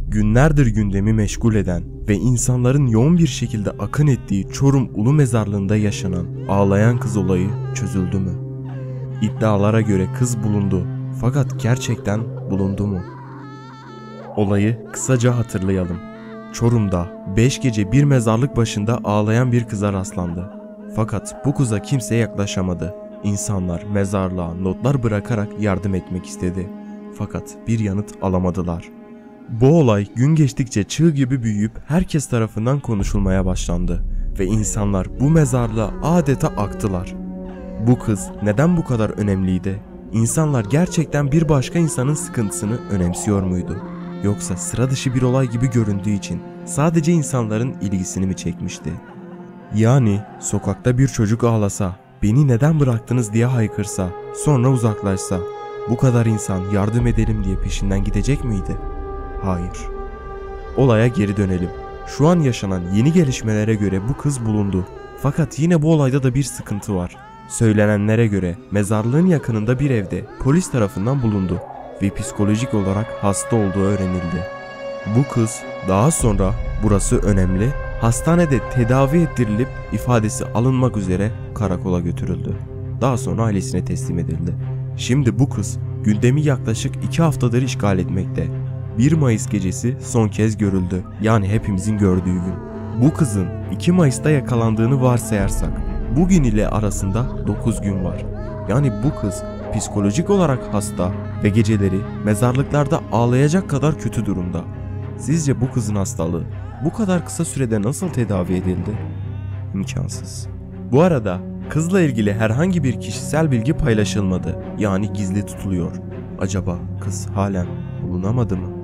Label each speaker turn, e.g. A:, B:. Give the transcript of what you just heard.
A: Günlerdir gündemi meşgul eden ve insanların yoğun bir şekilde akın ettiği Çorum Ulu Mezarlığı'nda yaşanan ağlayan kız olayı çözüldü mü? İddialara göre kız bulundu, fakat gerçekten bulundu mu? Olayı kısaca hatırlayalım. Çorum'da 5 gece bir mezarlık başında ağlayan bir kıza rastlandı. Fakat bu kıza kimse yaklaşamadı. İnsanlar mezarlığa notlar bırakarak yardım etmek istedi. Fakat bir yanıt alamadılar. Bu olay gün geçtikçe çığ gibi büyüyüp herkes tarafından konuşulmaya başlandı ve insanlar bu mezarlığa adeta aktılar. Bu kız neden bu kadar önemliydi? İnsanlar gerçekten bir başka insanın sıkıntısını önemsiyor muydu? Yoksa sıra dışı bir olay gibi göründüğü için sadece insanların ilgisini mi çekmişti? Yani sokakta bir çocuk ağlasa, "Beni neden bıraktınız?" diye haykırsa, sonra uzaklaşsa, bu kadar insan yardım edelim diye peşinden gidecek miydi? Hayır. Olaya geri dönelim. Şu an yaşanan yeni gelişmelere göre bu kız bulundu. Fakat yine bu olayda da bir sıkıntı var. Söylenenlere göre mezarlığın yakınında bir evde polis tarafından bulundu ve psikolojik olarak hasta olduğu öğrenildi. Bu kız daha sonra, burası önemli, hastanede tedavi ettirilip ifadesi alınmak üzere karakola götürüldü. Daha sonra ailesine teslim edildi. Şimdi bu kız gündemi yaklaşık 2 haftadır işgal etmekte. 1 Mayıs gecesi son kez görüldü. Yani hepimizin gördüğü gün. Bu kızın 2 Mayıs'ta yakalandığını varsayarsak bugün ile arasında 9 gün var. Yani bu kız psikolojik olarak hasta ve geceleri mezarlıklarda ağlayacak kadar kötü durumda. Sizce bu kızın hastalığı bu kadar kısa sürede nasıl tedavi edildi? İmkansız. Bu arada kızla ilgili herhangi bir kişisel bilgi paylaşılmadı. Yani gizli tutuluyor. Acaba kız halen bulunamadı mı?